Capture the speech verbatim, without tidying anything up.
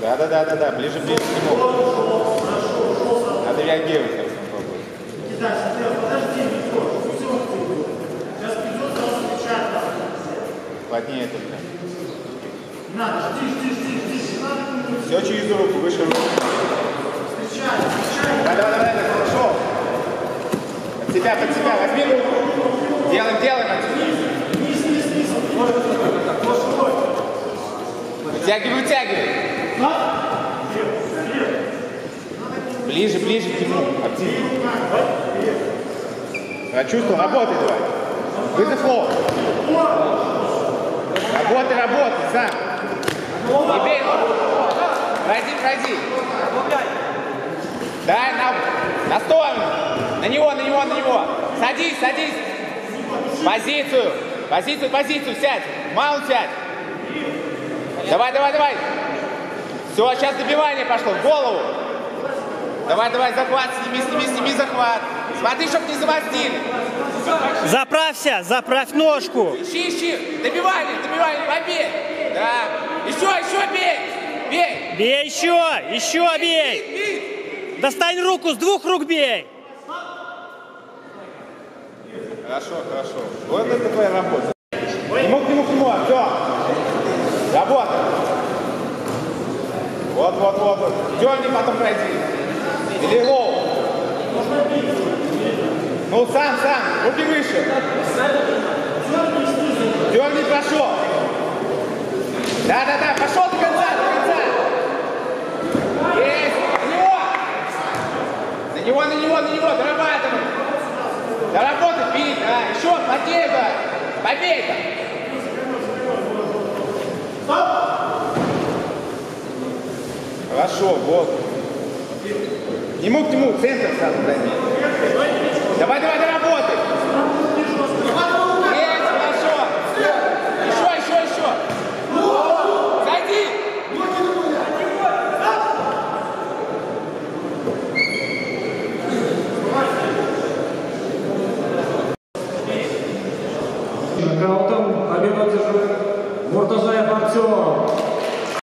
Да, да, да, да, да, ближе, ближе к нему. Надо реагировать, как он попробует. Плотнее только. Надо, жди, жди, жди, жди. Все через руку, выше руку. Встречай, встречай. Давай, давай, давай, хорошо. Под себя, под себя, возьми руку. Делаем, делаем отсюда. Вниз, вниз, вниз. Вытягивай, вытягивай. Ближе, ближе к нему. Активно. Я чувствую, работай давай. Вызов лоб. Работай, работай, сам. Не бей ногу. Пройди, пройди. Дай на, на сторону. На него, на него, на него. Садись, садись. Позицию. Позицию, позицию. Сядь. Маунт сядь. Давай, давай, давай. Все, сейчас добивание пошло. В голову. Давай, давай, захват. Сними, сними, сними захват. Смотри, чтоб не замостили. Заправься, заправь ножку. Ищи, ищи. Добивание, добивание, побей. Да. Еще, еще бей. Бей. Бей еще, еще бей. Бей. Достань руку, с двух рук бей. Хорошо, хорошо. Вот это твоя работа. К нему, к нему, к нему. Все. Работа. Вот, вот, вот, вот. Дерни, потом пройди. Или лоу. Ну, сам, сам. Руки выше. Дерни, пошел. Да, да, да. Пошел до конца, до конца. Есть. На него. На него, на него, на него. Дорабатывай. Доработай, бей. Да. Еще, плотнее, да. Побей-то. Хорошо, вот. К нему, к нему, центр сразу займи. Давай, давай, давай.